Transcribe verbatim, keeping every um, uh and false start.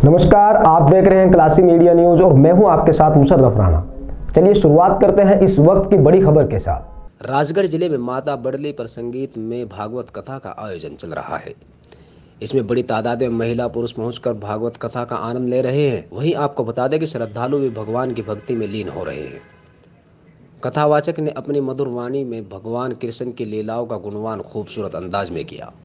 नमस्कार, आप देख रहे हैं क्लासी मीडिया न्यूज और मैं हूं आपके साथ मुशर्रफ राणा। चलिए शुरुआत करते हैं इस वक्त की बड़ी खबर के साथ। राजगढ़ जिले में माता बड़ली पर संगीत में भागवत कथा का आयोजन चल रहा है। इसमें बड़ी तादाद में महिला पुरुष पहुंचकर भागवत कथा का आनंद ले रहे हैं। वहीं आपको बता दें कि श्रद्धालु भी भगवान की भक्ति में लीन हो रहे हैं। कथावाचक ने अपनी मधुर वाणी में भगवान कृष्ण की लीलाओं का गुणगान खूबसूरत अंदाज में किया।